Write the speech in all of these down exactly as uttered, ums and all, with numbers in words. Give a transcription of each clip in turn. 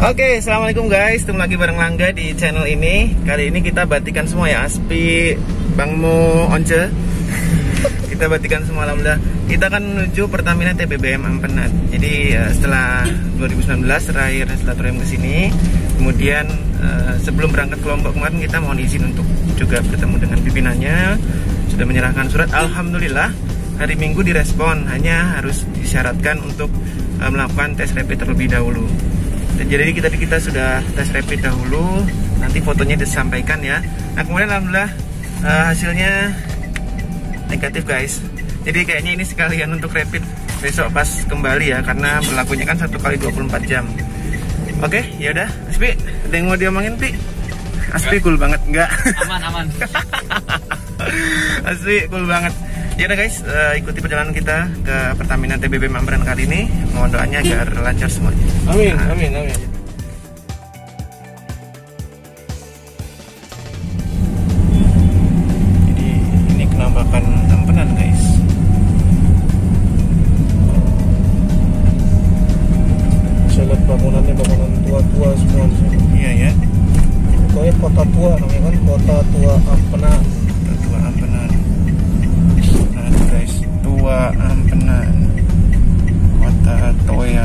Oke, assalamualaikum guys, ketemu lagi bareng Langga di channel ini. Kali ini kita batikan semua ya, Aspi, Bang Mo, Once. Kita batikan semua, alhamdulillah. Kita akan menuju Pertamina T B B M Ampenan. Jadi uh, setelah dua ribu sembilan belas terakhir silaturahim ke sini. Kemudian uh, sebelum berangkat ke Lombok kemarin kita mohon izin untuk juga bertemu dengan pimpinannya. Sudah menyerahkan surat, alhamdulillah. Hari Minggu direspon, hanya harus disyaratkan untuk uh, melakukan tes rapid terlebih dahulu. Jadi kita kita sudah tes rapid dahulu, nanti fotonya disampaikan ya. Nah kemudian alhamdulillah uh, hasilnya negatif guys. Jadi kayaknya ini sekalian untuk rapid besok pas kembali ya, karena berlakunya kan satu kali dua puluh empat jam. Oke, yaudah. Aspi, ada yang mau diomongin Pi? Aspi cool banget, enggak? Aman aman. Aspi cool banget. Ya udah guys, uh, ikuti perjalanan kita ke Pertamina T B B M Ampenan kali ini. Mohon doanya agar lancar semuanya. Amin, nah. amin, amin. Jadi ini penampakan Ampenan guys. Saya lihat bangunannya bangunan tua-tua semua di sini. Iya ya. Pokoknya kota tua namanya kan, kota tua Ampenan. Kota tua Ampenan. Guys, tua Ampenan, kota Toya.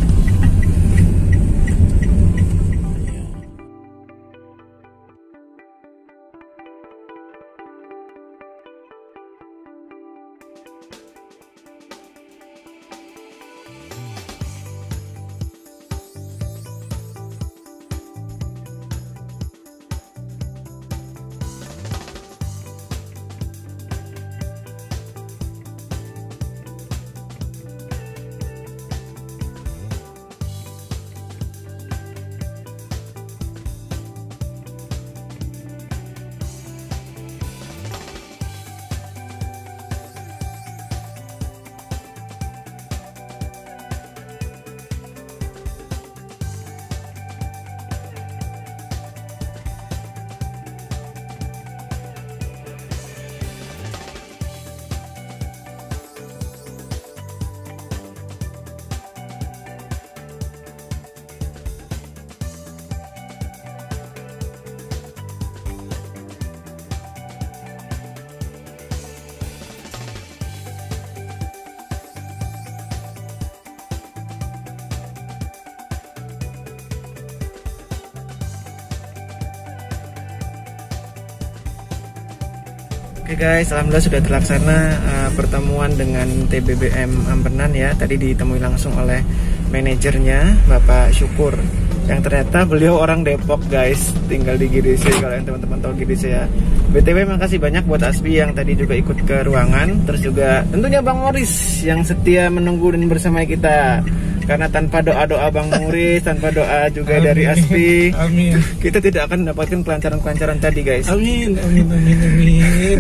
Oke guys, alhamdulillah sudah terlaksana uh, pertemuan dengan T B B M Ampenan ya. Tadi ditemui langsung oleh manajernya, Bapak Syukur. Yang ternyata beliau orang Depok guys, tinggal di G D C, kalau yang teman-teman tahu G D C ya. B T W makasih banyak buat Aspi yang tadi juga ikut ke ruangan. Terus juga tentunya Bang Moris yang setia menunggu dan bersama kita. Karena tanpa doa-doa Bang Muris, tanpa doa juga amin, dari Aspi, amin, kita tidak akan mendapatkan kelancaran-kelancaran tadi guys. Amin, amin, amin, amin.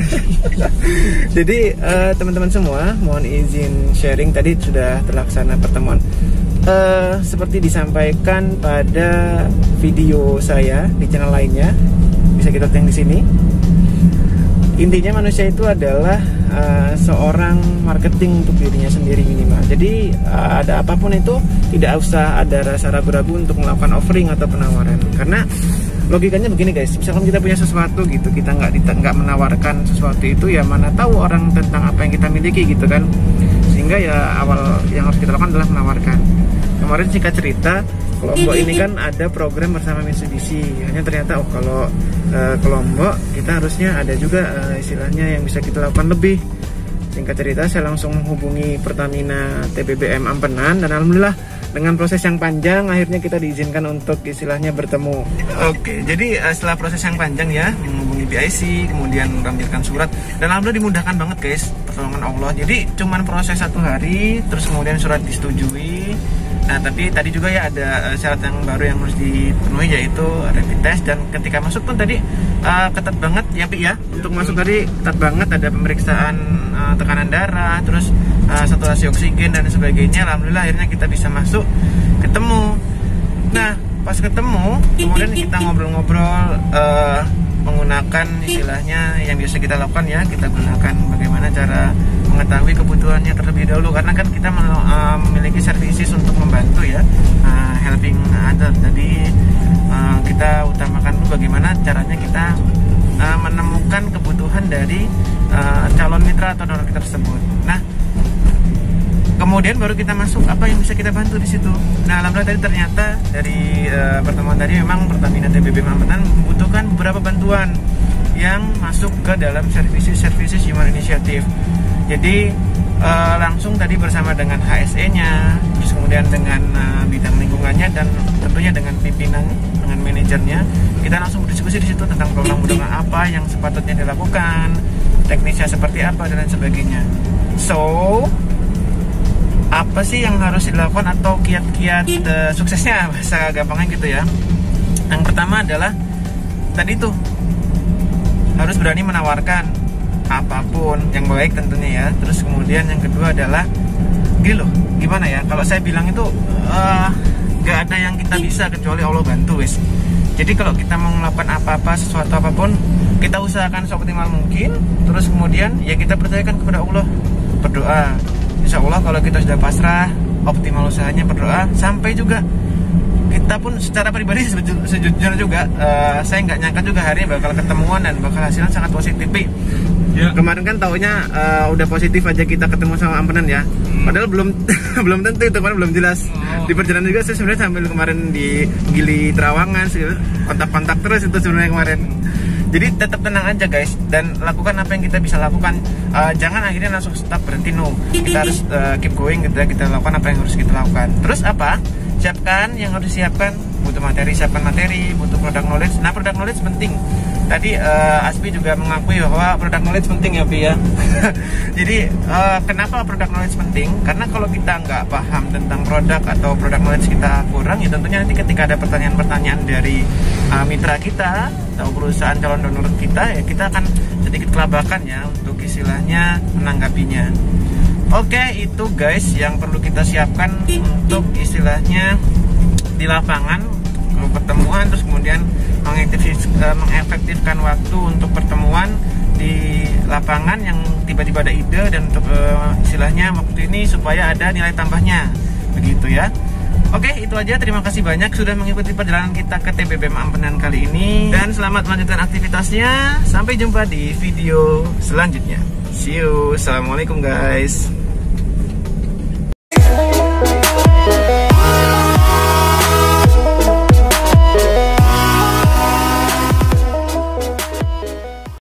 Jadi uh, teman-teman semua, mohon izin sharing, tadi sudah terlaksana pertemuan. Uh, seperti disampaikan pada video saya di channel lainnya, bisa kita tengok di sini. Intinya manusia itu adalah uh, seorang marketing untuk dirinya sendiri minimal. Jadi uh, ada apapun itu tidak usah ada rasa ragu-ragu untuk melakukan offering atau penawaran. Karena logikanya begini guys, misalkan kita punya sesuatu gitu, kita nggak nggak menawarkan sesuatu itu, ya mana tahu orang tentang apa yang kita miliki gitu kan. Sehingga ya awal yang harus kita lakukan adalah menawarkan. Kemarin singkat cerita, Lombok ini kan ada program bersama Mitsubishi. Hanya ternyata oh kalau uh, ke Lombok kita harusnya ada juga uh, istilahnya yang bisa kita lakukan lebih. Singkat cerita saya langsung menghubungi Pertamina T B B M Ampenan dan alhamdulillah dengan proses yang panjang akhirnya kita diizinkan untuk istilahnya bertemu. Oke, jadi uh, setelah proses yang panjang ya, menghubungi B I C, kemudian menampilkan surat, dan alhamdulillah dimudahkan banget guys, pertolongan Allah. Jadi cuman proses satu hari, terus kemudian surat disetujui. Nah tapi tadi juga ya ada uh, syarat yang baru yang harus dipenuhi, yaitu rapid test. Dan ketika masuk pun tadi uh, ketat banget ya Pi ya. Untuk masuk tadi ketat banget, ada pemeriksaan uh, tekanan darah, terus uh, saturasi oksigen dan sebagainya. Alhamdulillah akhirnya kita bisa masuk, ketemu. Nah pas ketemu kemudian kita ngobrol-ngobrol uh, menggunakan istilahnya yang biasa kita lakukan ya, kita gunakan bagaimana cara mengetahui kebutuhannya terlebih dahulu, karena kan kita uh, memiliki services untuk membantu ya, uh, helping other. Jadi uh, kita utamakan dulu bagaimana caranya kita uh, menemukan kebutuhan dari uh, calon mitra atau donor kita tersebut. Nah, kemudian baru kita masuk apa yang bisa kita bantu di situ. Nah, alhamdulillah tadi ternyata dari uh, pertemuan tadi memang Pertamina T B B Mampenan membutuhkan beberapa bantuan yang masuk ke dalam services-services human initiative. Jadi uh, langsung tadi bersama dengan H S E-nya, terus kemudian dengan uh, bidang lingkungannya dan tentunya dengan pimpinan, dengan manajernya, kita langsung berdiskusi di situ tentang program-program apa yang sepatutnya dilakukan, teknisnya seperti apa dan lain sebagainya. So, apa sih yang harus dilakukan atau kiat-kiat uh, suksesnya, bahasa gampangnya gitu ya. Yang pertama adalah tadi tuh harus berani menawarkan apapun yang baik tentunya ya. Terus kemudian yang kedua adalah gini loh, gimana ya, kalau saya bilang itu uh, gak ada yang kita bisa kecuali Allah bantu wes. Jadi kalau kita mau melakukan apa-apa, sesuatu apapun, kita usahakan seoptimal mungkin. Terus kemudian ya kita percayakan kepada Allah, berdoa. Insya Allah kalau kita sudah pasrah, optimal usahanya, berdoa, sampai juga kita pun secara pribadi sejujurnya juga uh, saya nggak nyangka juga hari ini bakal ketemuan dan bakal hasilnya sangat positif. Ya. Kemarin kan taunya uh, udah positif aja kita ketemu sama Ampenan ya. Hmm. Padahal belum belum tentu itu, kan belum jelas. Oh. Di perjalanan juga saya sebenarnya sambil kemarin di Gili Trawangan sih, kontak-kontak terus itu sebenarnya kemarin. Jadi tetap tenang aja guys, dan lakukan apa yang kita bisa lakukan. Uh, jangan akhirnya langsung stop, berhenti, no. Kita harus uh, keep going gitu ya, kita lakukan apa yang harus kita lakukan. Terus apa? Siapkan yang harus disiapkan, butuh materi, siapkan materi, butuh product knowledge. Nah, product knowledge penting. Tadi uh, Aspi juga mengakui bahwa product knowledge penting ya, Pi ya. Jadi uh, kenapa product knowledge penting? Karena kalau kita nggak paham tentang produk atau product knowledge kita kurang, ya tentunya nanti ketika ada pertanyaan-pertanyaan dari uh, mitra kita atau perusahaan calon donor kita, ya kita akan sedikit kelabakan ya untuk istilahnya menanggapinya. Oke, itu guys yang perlu kita siapkan untuk istilahnya di lapangan pertemuan, terus kemudian mengefektifkan waktu untuk pertemuan di lapangan yang tiba-tiba ada ide, dan untuk uh, istilahnya waktu ini supaya ada nilai tambahnya, begitu ya. Oke, itu aja. Terima kasih banyak sudah mengikuti perjalanan kita ke T B B Mampenan kali ini, dan selamat melanjutkan aktivitasnya. Sampai jumpa di video selanjutnya. See you. Assalamualaikum guys.